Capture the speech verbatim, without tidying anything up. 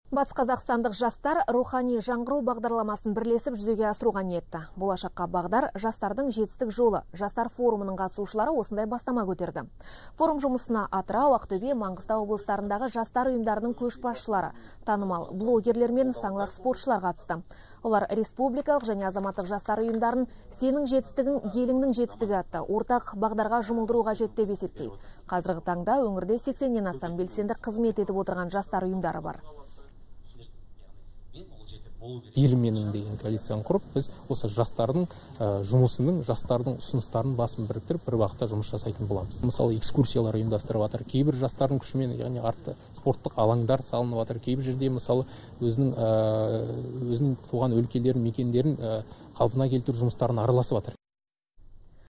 Батыс қазақстандық жастар рухани жаңғыру бағдарламасын бірлесіп жүзеге асыруға ниетті. Болашаққа бағдар жастардың жетістік жолы жастар форумының қатысушылары осындай бастама көтерді. Форум жұмысына Атырау, Ақтөбе, Маңғыстау облыстарындағы жастар ұйымдарының көшбасшылары, танымал блогерлер мен саңлақ спортшылар қатысты. Олар республикалық және азаматтық жастар ұйымдарын сенің жетістігің еліңнің жетістігі атты ортақ бағдарға жұмылдыру қажет деп есептейді. Қазіргі таңда өңірде сексеннен астам белсенді қызмет етіп отырған жастар ұйымдары бар. Елменің деген коалицияны құрып, біз осы жастардың жұмысының, жастардың ұсыныстарын басын біріктіріп, бір уақытта жұмыс жасайтын боламыз. Мысалы, экскурсиялар ұйымдастырып жатыр. Кейбір жастардың күшімен, яғни артты спорттық алаңдар салынып жатыр. Кейбір жерде, мысалы, өзінің өзінің туған өлкелерін, мекендерін қалпына келтіру жұмыстарын араласып жатыр.